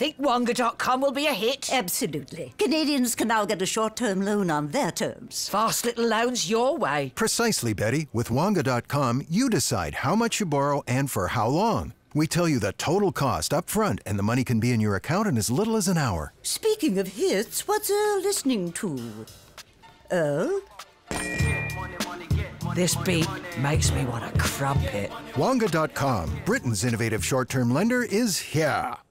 Think Wonga.com will be a hit? Absolutely. Canadians can now get a short-term loan on their terms. Fast little loans your way. Precisely, Betty. With Wonga.com, you decide how much you borrow and for how long. We tell you the total cost up front, and the money can be in your account in as little as an hour. Speaking of hits, what's Earl listening to? Earl? This beat makes me want a crumpet. Wonga.com, Britain's innovative short-term lender, is here.